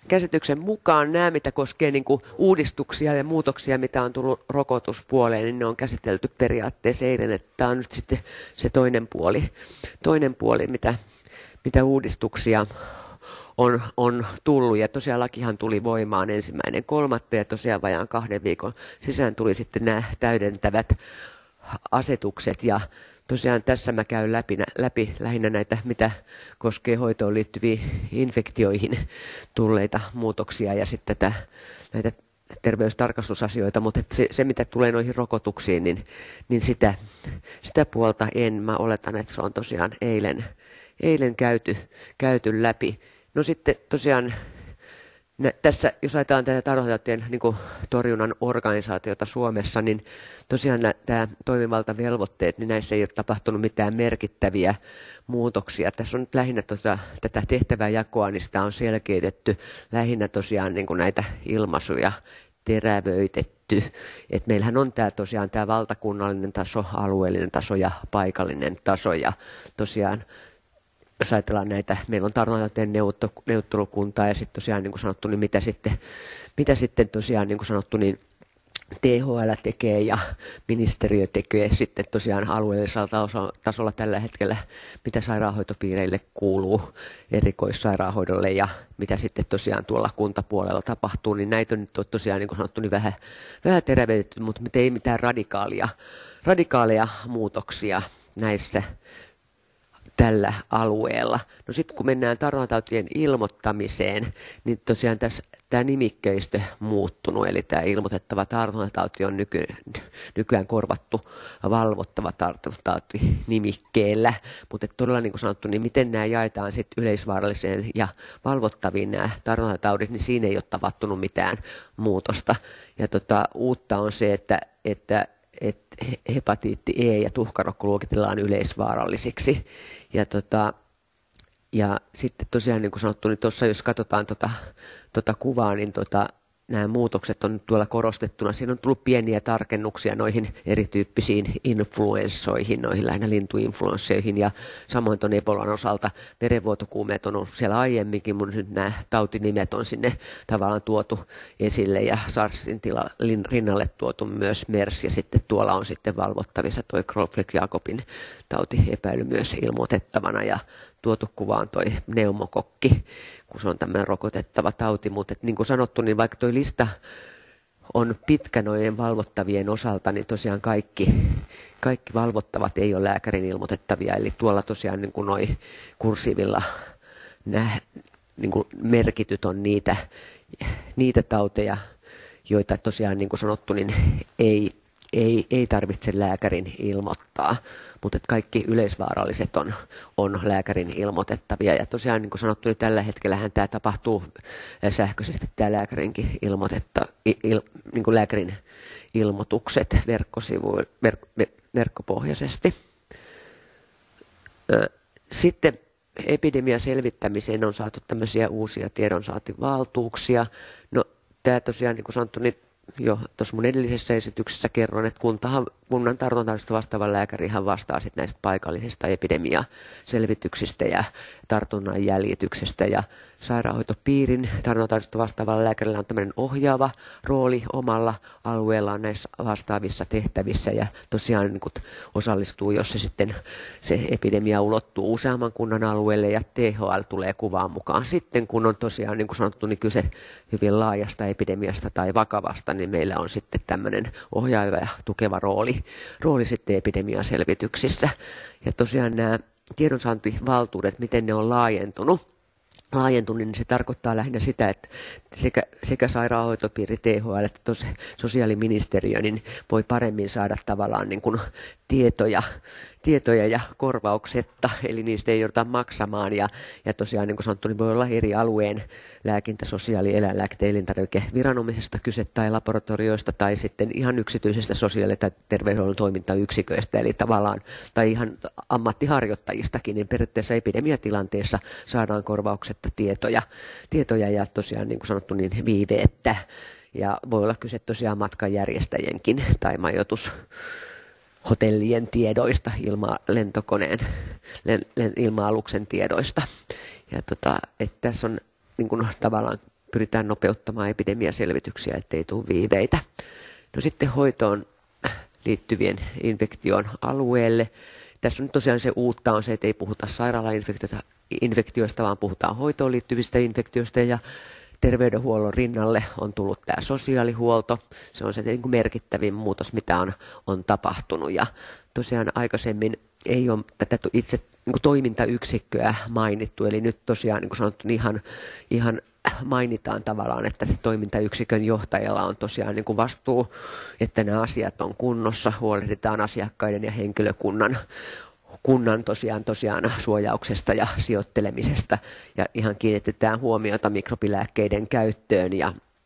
käsityksen mukaan nämä, mitä koskee niin kuin uudistuksia ja muutoksia, mitä on tullut rokotuspuoleen, niin ne on käsitelty periaatteessa eilen, että tämä on nyt sitten se toinen puoli mitä uudistuksia on tullut. Ja tosiaan lakihan tuli voimaan 1.3. ja tosiaan vajaan 2 viikon sisään tuli sitten nämä täydentävät asetukset. Ja tosiaan tässä mä käyn läpi lähinnä näitä, mitä koskee hoitoon liittyviin infektioihin tulleita muutoksia ja sitten näitä terveystarkastusasioita, mutta se mitä tulee noihin rokotuksiin, niin sitä puolta en. Mä oletan, että se on tosiaan eilen käyty läpi. No sitten tosiaan tässä, jos ajatellaan tätä tartuntatautien niin torjunnan organisaatiota Suomessa, niin tosiaan tämä toimivaltavelvoitteet, niin näissä ei ole tapahtunut mitään merkittäviä muutoksia. Tässä on nyt lähinnä tätä tehtäväjakoa, niin sitä on selkeytetty lähinnä tosiaan niin näitä ilmaisuja terävöitetty. Et meillähän on tosiaan tämä valtakunnallinen taso, alueellinen taso ja paikallinen taso ja tosiaan jos ajatellaan näitä, meillä on tartuntatautien neuvottelukuntaa ja sitten tosiaan niin kuin sanottu, niin mitä sitten tosiaan niin kuin sanottu, niin THL tekee ja ministeriö tekee sitten tosiaan alueellisella tasolla tällä hetkellä, mitä sairaanhoitopiireille kuuluu erikoissairaanhoidolle ja mitä sitten tosiaan tuolla kuntapuolella tapahtuu, niin näitä on nyt tosiaan niin kuin sanottu, niin vähän terävöitetty, mutta ei mitään radikaaleja muutoksia näissä tällä alueella. No sitten kun mennään tartuntatautien ilmoittamiseen, niin tosiaan tässä tämä nimikkeistö muuttunut, eli tämä ilmoitettava tartuntatauti on nykyään korvattu valvottava tartuntatauti nimikkeellä, mutta todella niin kuin sanottu, niin miten nämä jaetaan sitten yleisvaaralliseen ja valvottaviin nämä tartuntataudit, niin siinä ei ole tapahtunut mitään muutosta. Ja uutta on se, että hepatiitti E ja tuhkarokko luokitellaan yleisvaarallisiksi. Ja sitten tosiaan niin kuin sanottu, niin tuossa jos katsotaan kuvaa, niin nämä muutokset on tuolla korostettuna. Siinä on tullut pieniä tarkennuksia noihin erityyppisiin influenssoihin, noihin lähinnä lintuinfluensseihin ja samoin tuon Ebolan osalta verenvuotokuumeet on ollut siellä aiemminkin, mutta nyt nämä tautinimet on sinne tavallaan tuotu esille ja SARSin rinnalle tuotu myös MERS ja sitten tuolla on sitten valvottavissa tuo Creutzfeldt-Jakobin tautiepäily myös ilmoitettavana ja tuotu kuvaan toi pneumokokki, kun se on tämmöinen rokotettava tauti, mutta niin kuin sanottu, niin vaikka toi lista on pitkä noiden valvottavien osalta, niin tosiaan kaikki valvottavat ei ole lääkärin ilmoitettavia, eli tuolla tosiaan niin kuin noi kursiivilla niin kuin merkityt on niitä tauteja, joita tosiaan niin kuin sanottu, niin ei tarvitse lääkärin ilmoittaa, mutta kaikki yleisvaaralliset on lääkärin ilmoitettavia. Ja tosiaan niin kuin sanottu, niin tällä hetkellähän tämä tapahtuu sähköisesti, tämä lääkärinkin niin kuin lääkärin ilmoitukset verkkopohjaisesti. Sitten epidemian selvittämiseen on saatu tämmöisiä uusia tiedonsaantivaltuuksia. No tämä tosiaan niin kuin sanottu, niin jo tuossa mun edellisessä esityksessä kerron, että kunnan tartuntataudista vastaava lääkärihän vastaa sitten näistä paikallisista epidemiaselvityksistä ja tartunnan jäljityksestä ja sairaanhoitopiirin tartuntataudista vastaavalla lääkärillä on tämmöinen ohjaava rooli omalla alueellaan näissä vastaavissa tehtävissä ja tosiaan niin kun osallistuu, jos se epidemia ulottuu useamman kunnan alueelle ja THL tulee kuvaan mukaan sitten, kun on tosiaan niin kuin sanottu, niin kyse hyvin laajasta epidemiasta tai vakavasta, niin meillä on sitten tämmöinen ohjaava ja tukeva rooli sitten epidemiaselvityksissä. Ja tosiaan nämä tiedonsaantivaltuudet, miten ne on laajentunut, niin se tarkoittaa lähinnä sitä, että sekä sairaanhoitopiiri THL että sosiaaliministeriö niin voi paremmin saada tavallaan niin kuin tietoja ja korvauksetta, eli niistä ei jouduta maksamaan. Ja tosiaan niin kuin sanottu, niin voi olla eri alueen lääkintä, sosiaali-, eläinlääkettä, elintarvikeviranomaisesta kyse tai laboratorioista tai sitten ihan yksityisestä sosiaali- tai terveydenhuollon toimintayksiköistä, eli tavallaan tai ihan ammattiharjoittajistakin, niin periaatteessa epidemiatilanteessa saadaan korvauksetta tietoja ja tosiaan niin kuin sanottu, niin viiveettä. Ja voi olla kyse tosiaan matkanjärjestäjienkin tai hotellien tiedoista, lentokoneen, ilma-aluksen tiedoista. Ja että tässä on niin kuin tavallaan pyritään nopeuttamaan epidemiaselvityksiä, ettei tule viiveitä. No sitten hoitoon liittyvien infektion alueelle. Tässä on tosiaan se uutta on se, että ei puhuta sairaalainfektioista, vaan puhutaan hoitoon liittyvistä infektioista ja terveydenhuollon rinnalle on tullut tämä sosiaalihuolto. Se on se niin kuin merkittävin muutos, mitä on tapahtunut. Ja tosiaan aikaisemmin ei ole tätä itse niin kuin toimintayksikköä mainittu. Eli nyt tosiaan niin kuin sanottu, ihan mainitaan tavallaan, että se toimintayksikön johtajalla on tosiaan niin kuin vastuu, että nämä asiat on kunnossa, huolehditaan asiakkaiden ja henkilökunnan tosiaan suojauksesta ja sijoittelemisesta ja ihan kiinnitetään huomiota mikrobilääkkeiden käyttöön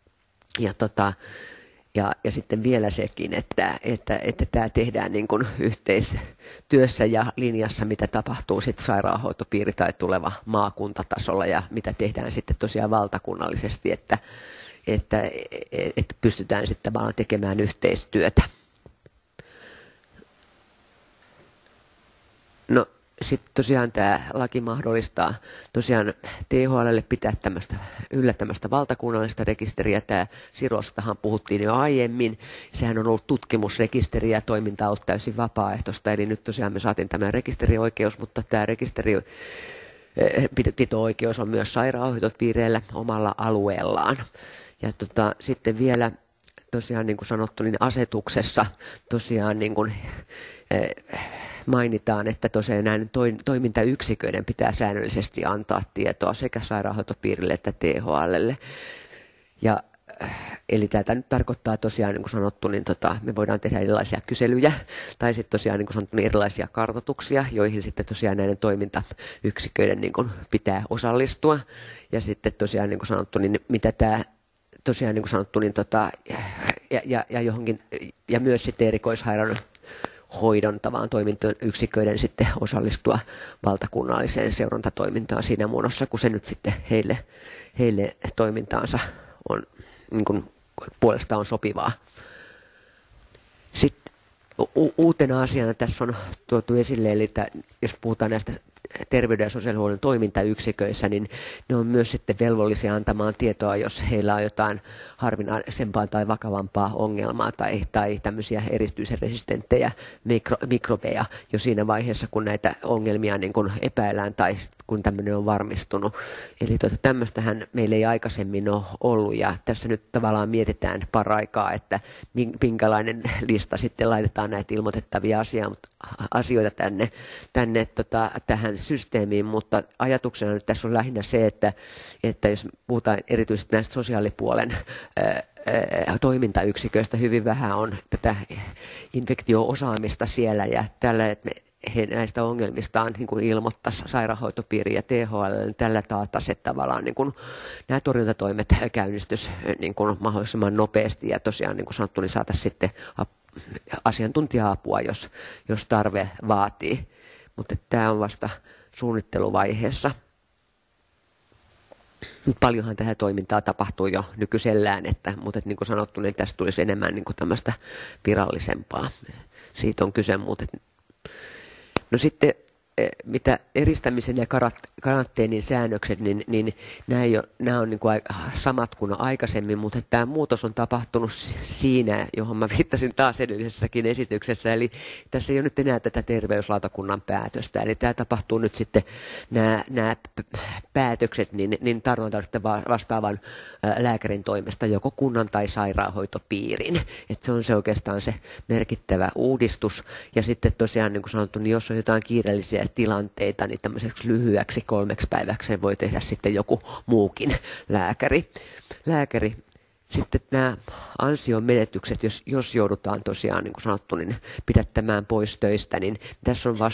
ja sitten vielä sekin, että tämä tehdään niin kuin yhteistyössä ja linjassa, mitä tapahtuu sitten sairaanhoitopiiri tai tuleva maakuntatasolla ja mitä tehdään sitten tosiaan valtakunnallisesti, että pystytään sitten vaan tekemään yhteistyötä. No sitten tosiaan tämä laki mahdollistaa tosiaan THL:lle pitää yllä tämmöistä valtakunnallista rekisteriä. Tämä Sirostahan puhuttiin jo aiemmin. Sehän on ollut tutkimusrekisteri ja toiminta on ollut täysin vapaaehtoista. Eli nyt tosiaan me saatiin tämä rekisterioikeus, mutta tämä rekisteripito-oikeus on myös sairaanhoitopiireillä omalla alueellaan. Ja sitten vielä tosiaan niin kuin sanottu, niin asetuksessa tosiaan niin kuin, mainitaan, että tosiaan näiden toimintayksiköiden pitää säännöllisesti antaa tietoa sekä sairaanhoitopiirille että THL:lle. Ja eli tämä nyt tarkoittaa tosiaan, niin kuin sanottu, niin me voidaan tehdä erilaisia kyselyjä tai sitten tosiaan niin kuin sanottu, niin erilaisia kartoituksia, joihin sitten tosiaan näiden toimintayksiköiden niin kuin pitää osallistua. Ja sitten tosiaan niin kuin sanottu, niin mitä tämä tosiaan niin kuin sanottu, niin ja johonkin ja myös sitten erikoissairaanhoidon tavan toimintayksiköiden sitten osallistua valtakunnalliseen seurantatoimintaan siinä muodossa, kun se nyt sitten heille toimintaansa on niin kuin puolestaan on sopivaa. Sitten uutena asiana tässä on tuotu esille, eli että jos puhutaan näistä terveyden ja sosiaalihuollon toimintayksiköissä, niin ne on myös sitten velvollisia antamaan tietoa, jos heillä on jotain harvinaisempaa tai vakavampaa ongelmaa tai tämmöisiä erityisen resistenttejä mikrobeja jo siinä vaiheessa, kun näitä ongelmia niin kun epäillään tai kun tämmöinen on varmistunut. Eli tämmöistähän meillä ei aikaisemmin ole ollut ja tässä nyt tavallaan mietitään paraikaa, että minkälainen lista sitten laitetaan näitä ilmoitettavia asioita tähän systeemiin, mutta ajatuksena nyt tässä on lähinnä se, että jos puhutaan erityisesti näistä sosiaalipuolen toimintayksiköistä, hyvin vähän on tätä infektio-osaamista siellä ja tällä, että he näistä ongelmistaan niin kuin ilmoittaisi sairaanhoitopiiri ja THL, niin tällä taataisi, että tavallaan niin kuin nämä torjuntatoimet käynnistys niin kuin mahdollisimman nopeasti ja tosiaan niin kuin sanottu, niin saataisiin sitten asiantuntija-apua, jos tarve vaatii. Mutta tämä on vasta suunnitteluvaiheessa. Paljonhan tähän toimintaa tapahtuu jo nykyisellään, mutta niin kuin sanottu, niin tästä tulisi enemmän niin kuin tämmöistä virallisempaa. Siitä on kyse, mutta no sitten mitä eristämisen ja karanteenin säännökset, niin nämä on niin kuin samat kuin aikaisemmin, mutta tämä muutos on tapahtunut siinä, johon mä viittasin taas edellisessäkin esityksessä, eli tässä ei ole nyt enää tätä terveyslautakunnan päätöstä, eli tämä tapahtuu nyt sitten nämä päätökset niin tartuntataudeista vastaavan lääkärin toimesta joko kunnan tai sairaanhoitopiirin, että se on se oikeastaan se merkittävä uudistus, ja sitten tosiaan niin kuin sanottu, niin jos on jotain kiireellisiä tilanteita, niin tämmöiseksi lyhyeksi 3 päiväksi voi tehdä sitten joku muukin lääkäri. Sitten nämä ansion menetykset, jos joudutaan tosiaan, niin kuin sanottu, niin pidättämään pois töistä, niin tässä on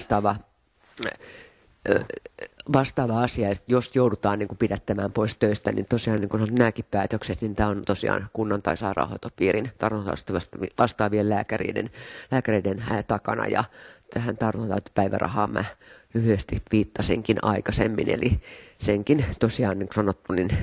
vastaava asia, että jos joudutaan niin kuin pidättämään pois töistä, niin tosiaan niin kuin nämäkin päätökset, niin tämä on tosiaan kunnan tai sairaanhoitopiirin tartuntataudeista vastaavien lääkäreiden takana ja tähän tartuntatautipäivärahaan mä lyhyesti viittasinkin aikaisemmin, eli senkin tosiaan niin kuin sanottu, niin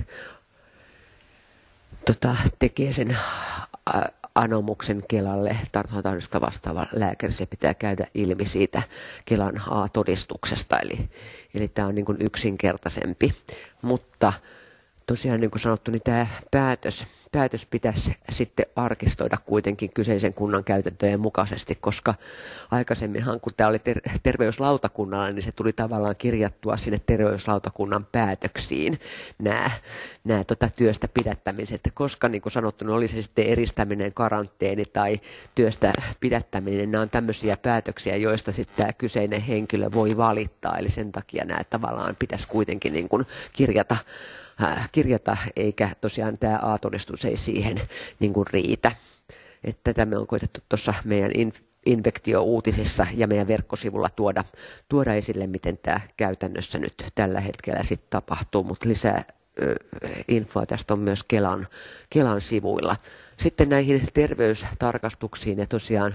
tekee sen anomuksen Kelalle tartuntataudista vastaava lääkäri, se pitää käydä ilmi siitä Kelan A-todistuksesta, eli tämä on niin kuin yksinkertaisempi, mutta tosiaan niin kuin sanottu, niin tämä päätös pitäisi sitten arkistoida kuitenkin kyseisen kunnan käytäntöjen mukaisesti, koska aikaisemminhan kun tämä oli terveyslautakunnalla, niin se tuli tavallaan kirjattua sinne terveyslautakunnan päätöksiin nämä työstä pidättämiset, koska niin kuin sanottu, niin oli se sitten eristäminen, karanteeni tai työstä pidättäminen, nämä on tämmöisiä päätöksiä, joista sitten tämä kyseinen henkilö voi valittaa, eli sen takia nämä tavallaan pitäisi kuitenkin niin kuin kirjata, eikä tosiaan tämä A-todistus ei siihen niin kuin riitä. Että tätä me on koetettu tuossa meidän infektio-uutisissa ja meidän verkkosivulla tuoda esille, miten tämä käytännössä nyt tällä hetkellä sitten tapahtuu, mutta lisää infoa tästä on myös Kelan sivuilla. Sitten näihin terveystarkastuksiin ja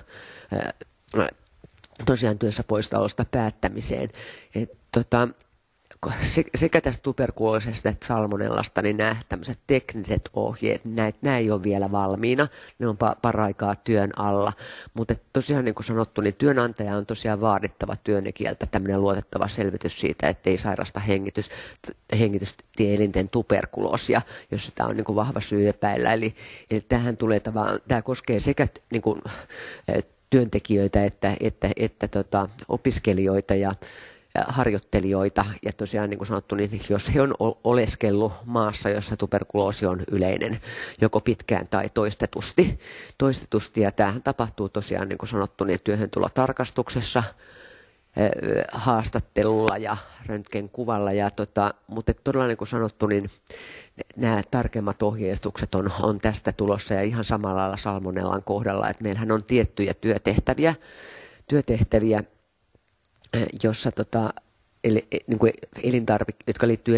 tosiaan työssä poissaolosta päättämiseen. Sekä tästä tuberkuloosista että salmonellasta, niin nämä tämmöiset tekniset ohjeet, nämä ei ole vielä valmiina, ne on paraikaa työn alla, mutta tosiaan niin kuin sanottu, niin työnantaja on tosiaan vaadittava työntekijältä tämmöinen luotettava selvitys siitä, ettei sairasta hengitystieelinten tuberkuloosia, jos sitä on niin kuin vahva syy epäillä, eli tämä koskee sekä niin kuin, työntekijöitä että opiskelijoita ja harjoittelijoita, ja tosiaan niin kuin sanottu, niin jos he on oleskellut maassa, jossa tuberkuloosi on yleinen, joko pitkään tai toistetusti ja tämähän tapahtuu tosiaan niin kuin sanottu, niin työhöntulotarkastuksessa, haastattelulla ja röntgenkuvalla, mutta todella niin kuin sanottu, niin nämä tarkemmat ohjeistukset on tästä tulossa, ja ihan samalla lailla salmonellan kohdalla, että meillähän on tiettyjä työtehtäviä, jossa niin kuin jotka liittyy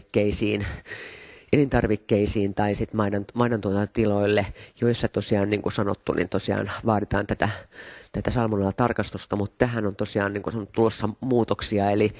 elintarvikkeisiin tai sitten maidontuotantotiloille, joissa tosiaan niin kuin sanottu, niin tosiaan vaaditaan tätä salmonella-tarkastusta, mutta tähän on tosiaan niin kuin tulossa muutoksia, eli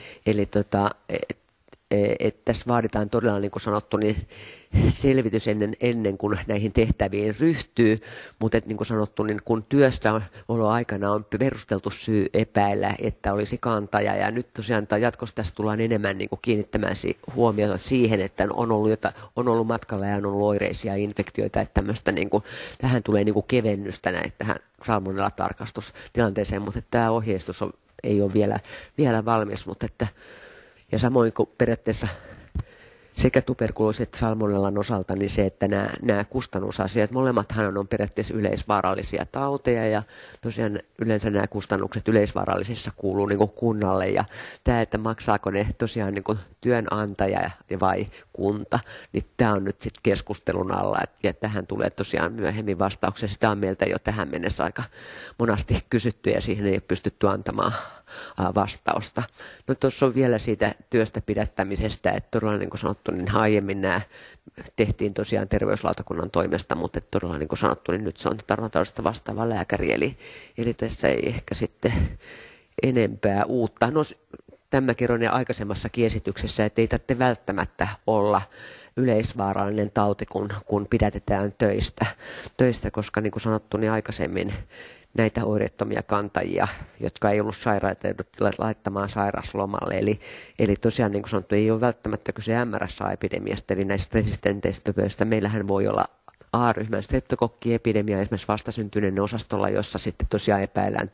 että tässä vaaditaan todella, niin kuin sanottu, niin selvitys ennen kuin näihin tehtäviin ryhtyy, mutta niin kuin sanottu, niin kun työssäoloaikana on perusteltu syy epäillä, että olisi kantaja, ja nyt tosiaan jatkossa tässä tullaan enemmän niin kuin kiinnittämään huomiota siihen, että on ollut matkalla ja on ollut oireisia infektioita, että tämmöistä niin kuin, tähän tulee niin kuin kevennystä tähän salmonella-tarkastustilanteeseen, että tämä ohjeistus ei ole vielä valmis, ja samoin kuin periaatteessa sekä tuberkuloosi että salmonellan osalta, niin se, että nämä kustannusasiat, molemmathan on periaatteessa yleisvaarallisia tauteja, ja tosiaan yleensä nämä kustannukset yleisvaarallisissa kuuluu niin kuin kunnalle, ja tämä, että maksaako ne tosiaan niin kuin työnantaja vai kunta, niin tämä on nyt sitten keskustelun alla, ja tähän tulee tosiaan myöhemmin vastauksia. Sitä on meiltä jo tähän mennessä aika monasti kysytty, ja siihen ei ole pystytty antamaan vastausta. No tuossa on vielä siitä työstä pidättämisestä, että todella niin kuin sanottu, niin aiemmin nämä tehtiin tosiaan terveyslautakunnan toimesta, mutta todella niin kuin sanottu, niin nyt se on tartuntataudista vastaava lääkäri, eli tässä ei ehkä sitten enempää uutta. No tämä kerroin jo aikaisemmassakin esityksessä, että ei tarvitse välttämättä olla yleisvaarallinen tauti, kun pidätetään töistä, koska niin kuin sanottu, niin aikaisemmin näitä oireettomia kantajia, jotka ei ollut sairaita, jouduttiin laittamaan sairaslomalle. Eli tosiaan, niin kuin sanottu, ei ole välttämättä kyse MRSA-epidemiasta, eli näistä resistenteistä pöistä. Meillähän voi olla A-ryhmän streptokokkiepidemia esimerkiksi vastasyntyneen osastolla, jossa sitten tosiaan epäillään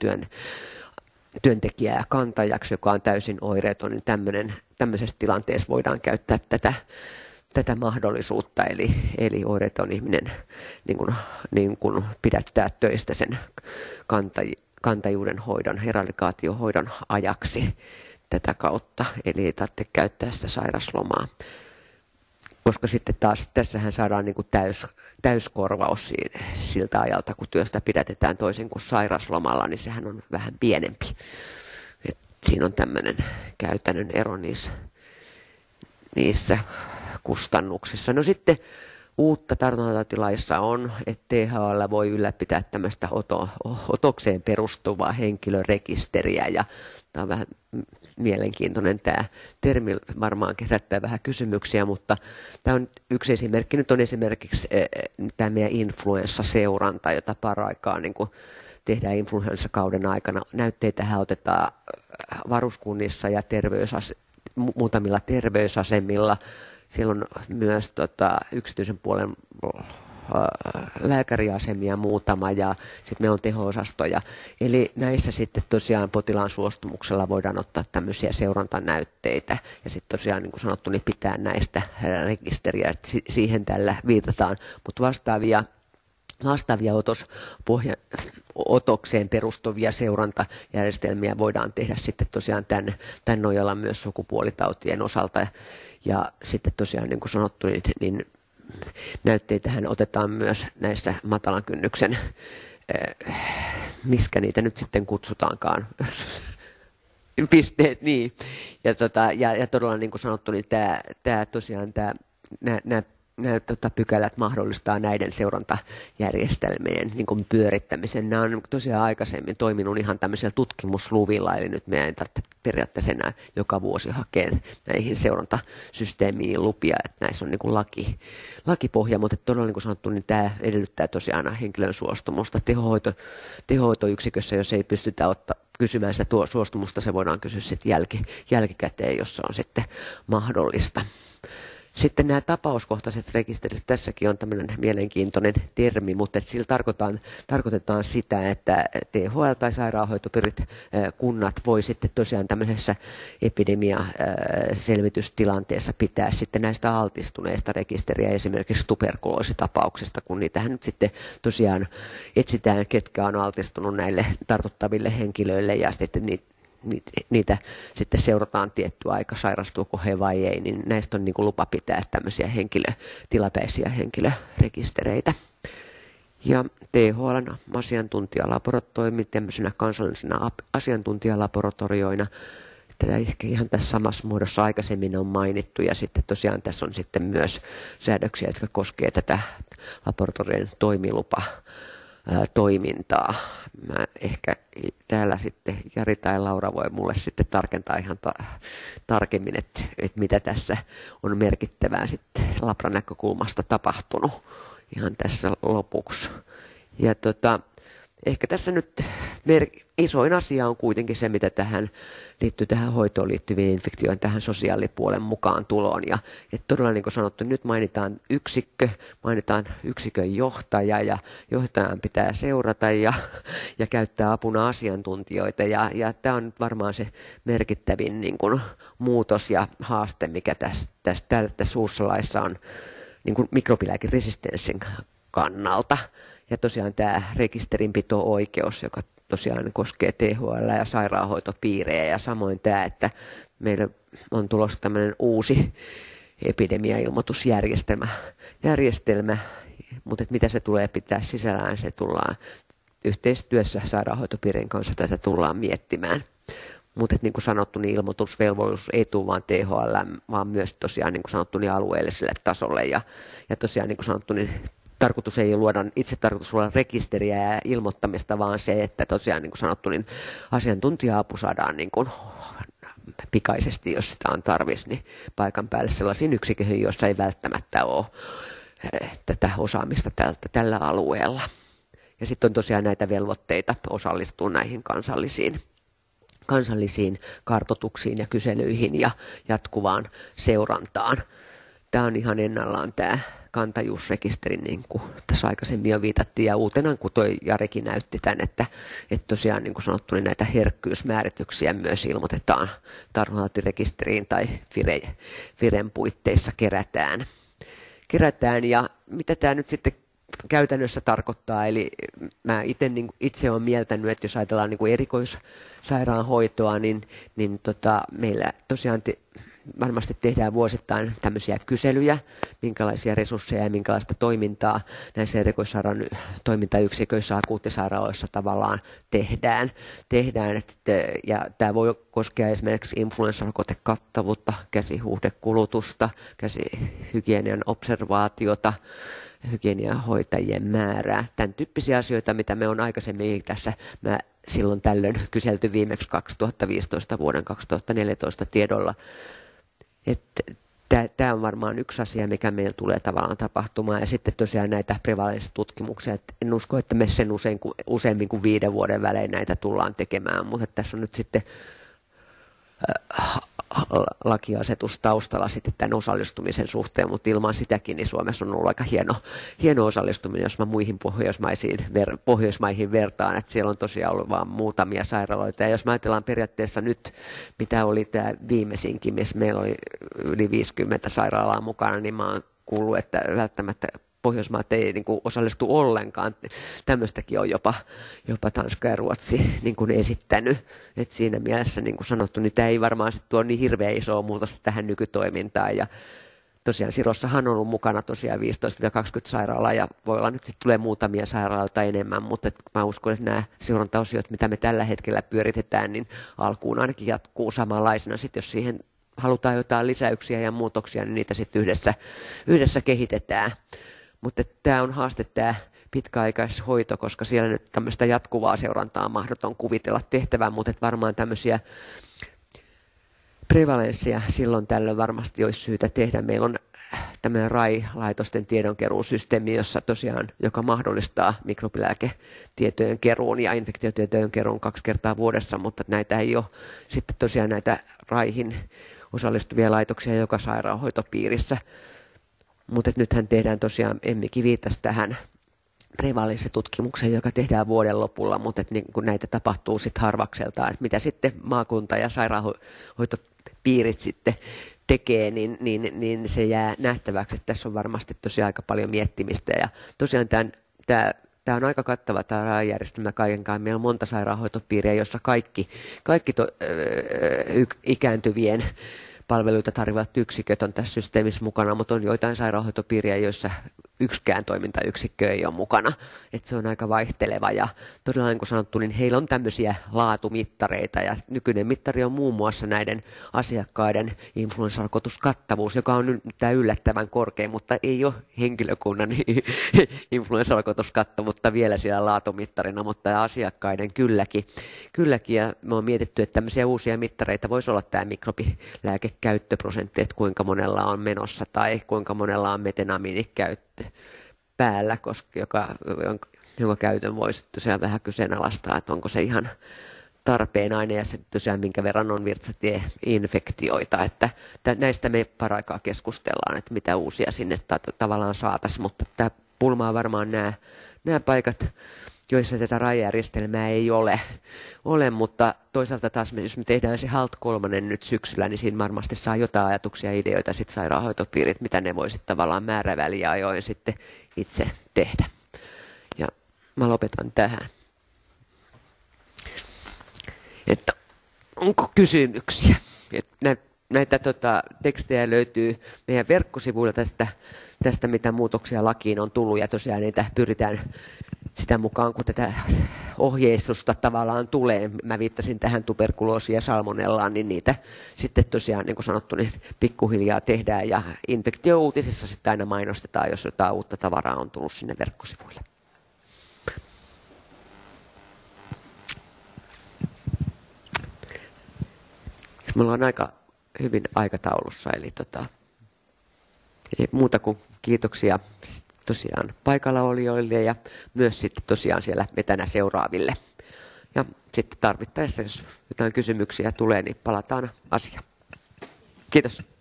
työntekijää kantajaksi, joka on täysin oireeton, niin tämmöisessä tilanteessa voidaan käyttää tätä mahdollisuutta, eli oireeton ihminen niin kuin pidättää töistä sen kantajuuden hoidon, eradikaatiohoidon ajaksi tätä kautta, eli ei tarvitse käyttää sitä sairaslomaa. Koska sitten taas tässähän saadaan niin kuin täyskorvaus siltä ajalta, kun työstä pidätetään toisin kuin sairaslomalla, niin sehän on vähän pienempi. Siinä on tämmöinen käytännön ero niissä kustannuksissa. No sitten uutta tartuntatautilaissa on, että THL voi ylläpitää tämmöistä otokseen perustuvaa henkilörekisteriä, ja tämä on vähän mielenkiintoinen tämä termi, varmaan herättää vähän kysymyksiä, mutta tämä on yksi esimerkki. Nyt on esimerkiksi tämä meidän influenssaseuranta, jota paraikaa niin kuin tehdään influenssakauden aikana. Näytteitähän otetaan varuskunnissa ja muutamilla terveysasemilla Siellä on myös yksityisen puolen lääkäriasemia muutama ja sitten meillä on teho-osastoja. Eli näissä sitten tosiaan potilaan suostumuksella voidaan ottaa tämmöisiä seurantanäytteitä ja sitten tosiaan niin kuin sanottu, niin pitää näistä rekisteriä, että siihen tällä viitataan, mutta vastaavia otokseen perustuvia seurantajärjestelmiä voidaan tehdä sitten tosiaan tämän nojalla myös sukupuolitautien osalta. Ja sitten tosiaan niin kuin sanottu, niin näytteitähän otetaan myös näissä matalan kynnyksen, miskä niitä nyt sitten kutsutaankaan, pisteet, niin. Ja todella niin kuin sanottu, niin nämä pykälät mahdollistaa näiden seurantajärjestelmien niin kuin pyörittämisen. Nämä on tosiaan aikaisemmin toiminut ihan tämmöisellä tutkimusluvilla, eli nyt meidän ei tarvitse periaatteessa enää joka vuosi hakea näihin seurantasysteemiin lupia, että näissä on niin kuin lakipohja, mutta todella niin kuin sanottu, niin tämä edellyttää tosiaan henkilön suostumusta. Tehohoitoyksikössä, jos ei pystytä kysymään sitä suostumusta, se voidaan kysyä sitten jälkikäteen, jos se on sitten mahdollista. Sitten nämä tapauskohtaiset rekisterit, tässäkin on tämmöinen mielenkiintoinen termi, mutta sillä tarkoitetaan sitä, että THL tai sairaanhoitopiirit kunnat voi sitten tosiaan tämmöisessä epidemiaselvitystilanteessa pitää sitten näistä altistuneista rekisteriä esimerkiksi tuberkuloositapauksista, kun niitähän nyt sitten tosiaan etsitään, ketkä on altistunut näille tartuttaville henkilöille ja sitten niitä sitten seurataan tietty aika, sairastuuko he vai ei, niin näistä on niin kuin lupa pitää tämmöisiä tilapäisiä henkilörekistereitä. Ja THL:n asiantuntijalaboratorioimi tämmöisenä kansallisena asiantuntijalaboratorioina, tätä ehkä ihan tässä samassa muodossa aikaisemmin on mainittu, ja sitten tosiaan tässä on sitten myös säädöksiä, jotka koskevat tätä laboratorion toimintaa. Mä ehkä täällä sitten Jari tai Laura voi mulle sitten tarkentaa ihan tarkemmin, että mitä tässä on merkittävää sitten labran näkökulmasta tapahtunut ihan tässä lopuksi. Ja ehkä tässä nyt isoin asia on kuitenkin se, mitä liittyy tähän hoitoon liittyviin infektioihin, tähän sosiaalipuolen mukaan tuloon. Ja että todella niin kuin sanottu, nyt mainitaan yksikön johtaja ja johtajan pitää seurata ja käyttää apuna asiantuntijoita. Ja tämä on nyt varmaan se merkittävin niin kuin muutos ja haaste, mikä tässä uudessa laissa on niin kuin mikrobilääkeresistenssin kannalta. Ja tosiaan tämä rekisterinpito-oikeus, joka tosiaan koskee THL ja sairaanhoitopiirejä ja samoin tämä, että meillä on tulossa tämmöinen uusi epidemia-ilmoitusjärjestelmä, mutta mitä se tulee pitää sisällään, se tullaan yhteistyössä sairaanhoitopiirien kanssa tätä tullaan miettimään. Mutta niin kuin sanottu, niin ilmoitusvelvollisuus ei tule vain THL, vaan myös tosiaan niin kuin sanottu, niin alueelliselle tasolle ja tosiaan niin kuin sanottu, niin tarkoitus ei tarkoitus luoda rekisteriä ja ilmoittamista, vaan se, että tosiaan niin kuin sanottu, niin asiantuntija-apu saadaan niin kuin pikaisesti, jos sitä on tarvis, niin paikan päälle sellaisiin yksiköihin, joissa ei välttämättä ole tätä osaamista tällä alueella. Ja sitten on tosiaan näitä velvoitteita osallistua näihin kansallisiin kartoituksiin ja kyselyihin ja jatkuvaan seurantaan. Tämä on ihan ennallaan tämä kantajuusrekisteri, niin kuin tässä aikaisemmin jo viitattiin, ja uutena, kun toi Jarikin näytti tämän, että tosiaan niin kuin sanottu, niin näitä herkkyysmäärityksiä myös ilmoitetaan tartuntatautirekisteriin tai Firen puitteissa kerätään. Ja mitä tämä nyt sitten käytännössä tarkoittaa, eli mä itse olen mieltänyt, että jos ajatellaan niin kuin erikoissairaanhoitoa, niin meillä tosiaan varmasti tehdään vuosittain tämmöisiä kyselyjä, minkälaisia resursseja ja minkälaista toimintaa näissä erikoissairaan toimintayksiköissä, akuuttisairaaloissa tavallaan tehdään. Ja tämä voi koskea esimerkiksi influenssarokotekattavuutta, käsihuhdekulutusta, käsihygienian observaatiota, hygieniahoitajien määrää, tämän tyyppisiä asioita, mitä me on aikaisemmin tässä silloin tällöin kyselty viimeksi 2015 vuoden 2014 tiedolla. Tämä on varmaan yksi asia, mikä meillä tulee tavallaan tapahtumaan. Ja sitten tosiaan näitä prevalenssitutkimuksia. En usko, että me sen useammin kuin 5 vuoden välein näitä tullaan tekemään, mutta tässä on nyt sitten lakiasetus taustalla sitten tämän osallistumisen suhteen, mutta ilman sitäkin niin Suomessa on ollut aika hieno osallistuminen, jos mä muihin Pohjoismaihin vertaan, että siellä on tosiaan ollut vain muutamia sairaaloita, ja jos mä ajatellaan periaatteessa nyt, mitä oli tämä viimeisinkin, missä meillä oli yli 50 sairaalaa mukana, niin mä oon kuullut, että välttämättä Pohjoismaat ei niin kuin osallistu ollenkaan. Tämmöistäkin on jopa Tanska ja Ruotsi niin kuin esittänyt. Et siinä mielessä, niin kuin sanottu, niin tämä ei varmaan sit tuo niin hirveän isoa muutosta tähän nykytoimintaan. Ja tosiaan Sirossahan on ollut mukana tosiaan 15-20 sairaalaa, ja voi olla nyt sitten tulee muutamia sairaaloita enemmän, mutta mä uskon, että nämä seurantaosiot, mitä me tällä hetkellä pyöritetään, niin alkuun ainakin jatkuu samanlaisena. Sitten jos siihen halutaan jotain lisäyksiä ja muutoksia, niin niitä sitten yhdessä kehitetään. Mutta tämä on haaste, tämä pitkäaikaishoito, koska siellä nyt tämmöistä jatkuvaa seurantaa on mahdoton kuvitella tehtävän, mutta varmaan tämmöisiä prevalenssia silloin tällöin varmasti olisi syytä tehdä. Meillä on tämmöinen RAI-laitosten tiedonkeruusysteemi, joka mahdollistaa mikrobilääketietojen keruun ja infektiotietojen keruun 2 kertaa vuodessa, mutta näitä ei ole sitten tosiaan näitä RAIhin osallistuvia laitoksia joka sairaanhoitopiirissä. Mutta nythän tehdään tosiaan, Emmikin viittasi tähän prevalenssitutkimukseen, joka tehdään vuoden lopulla, mutta niin kun näitä tapahtuu sitten harvakseltaan, että mitä sitten maakunta- ja sairaanhoitopiirit sitten tekee, niin se jää nähtäväksi, että tässä on varmasti tosiaan aika paljon miettimistä. Ja tosiaan tämä on aika kattava tämä rajajärjestelmä kaiken kaikkiaan. Meillä on monta sairaanhoitopiiriä, joissa kaikki ikääntyvien palveluita tarvitsevat yksiköt on tässä systeemissä mukana, mutta on joitain sairaanhoitopiiriä, joissa yksikään toimintayksikkö ei ole mukana. Että se on aika vaihteleva, ja todella niin kuin sanottu, niin heillä on tämmöisiä laatumittareita, ja nykyinen mittari on muun muassa näiden asiakkaiden influenssarokotuskattavuus, joka on tämä yllättävän korkea, mutta ei ole henkilökunnan influenssarokotuskattavuutta vielä siellä laatumittarina, mutta asiakkaiden kylläkin. Ja me on mietitty, että tämmöisiä uusia mittareita voisi olla tämä mikrobilääkekäyttöprosentti, että kuinka monella on menossa tai kuinka monella on metenamiinikäyttö päällä, jonka käytön voisi tosiaan vähän kyseenalaistaa, että onko se ihan tarpeen aine ja se tosiaan minkä verran on virtsatieinfektioita, että näistä me paraikaa keskustellaan, että mitä uusia sinne tavallaan saataisiin, mutta tämä pulmaa varmaan nämä paikat, joissa tätä rajajärjestelmää ei ole, mutta toisaalta taas jos me tehdään se HALT-3 nyt syksyllä, niin siinä varmasti saa jotain ajatuksia ja ideoita sitten sairaanhoitopiirit, mitä ne voisivat tavallaan määräväliajoin sitten itse tehdä. Ja mä lopetan tähän. Että onko kysymyksiä? Näitä tekstejä löytyy meidän verkkosivuilla tästä, mitä muutoksia lakiin on tullut, ja tosiaan niitä pyritään sitä mukaan, kun tätä ohjeistusta tavallaan tulee. Mä viittasin tähän tuberkuloosiin ja salmonellaan, niin niitä sitten tosiaan, niin kuin sanottu, niin pikkuhiljaa tehdään, ja infektio-uutisissa sitten aina mainostetaan, jos jotain uutta tavaraa on tullut sinne verkkosivuille. Me ollaan aika hyvin aikataulussa, eli ei muuta kuin kiitoksia tosiaan paikalla olijoille ja myös sitten tosiaan siellä etänä seuraaville. Ja sitten tarvittaessa, jos jotain kysymyksiä tulee, niin palataan asiaan. Kiitos.